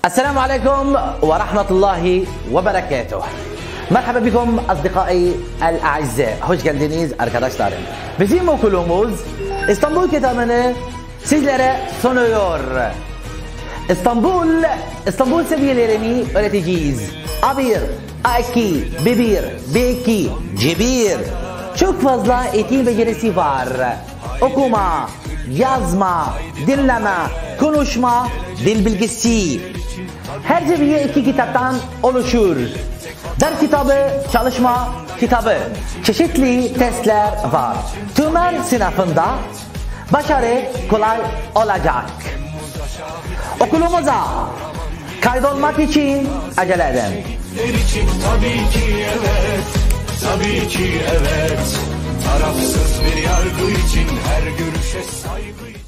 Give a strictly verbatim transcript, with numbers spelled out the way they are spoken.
السلام عليكم ورحمة الله وبركاته. Merhaba bikum asdikai el-a'izze. Hoş geldiniz arkadaşlarım. Bizim okulumuz İstanbul kitabını sizlere sunuyor. İstanbul, İstanbul seviyelerini öğreteceğiz. A bir, A iki, B bir, B iki, C bir. Çok fazla eğitim becerisi var. Okuma, yazma, dinleme, konuşma, dil bilgisi. Her seviye iki kitaptan oluşur. Ders kitabı, çalışma kitabı. Çeşitli testler var. Tümer sınıfında başarı kolay olacak. Okulumuza kaydolmak için acele edin. Tabii ki evet, tabii ki evet. Tarafsız bir yargı için her görüşe saygı.